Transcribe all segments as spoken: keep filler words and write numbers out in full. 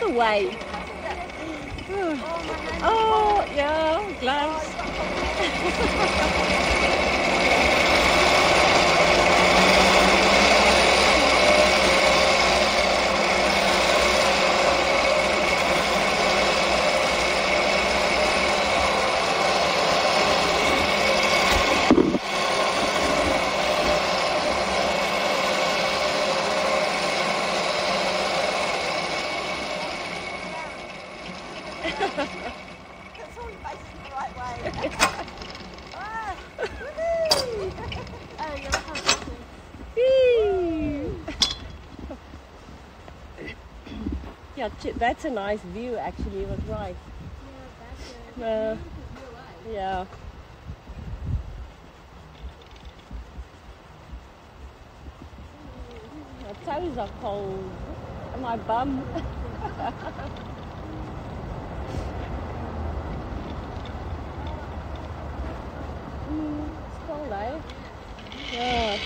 other way. Oh, yeah, gloves. That's all your faces the right way. Ah, oh, you're yeah, that's a nice view actually, it was right. Yeah, that's uh, yeah. My toes are cold. And my bum. mm, it's cold, eh? Yeah.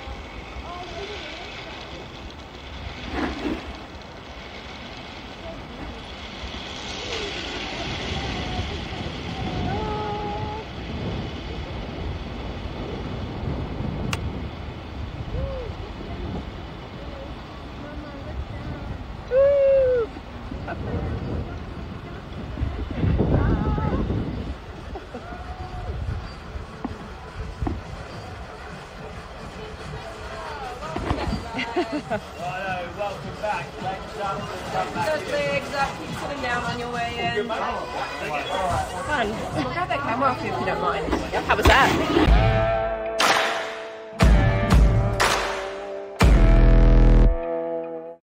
Righto, welcome back. Thanks, John. Good legs up, keep sitting down on your way in. Fun. We'll have that camera off you if you don't mind. How was that?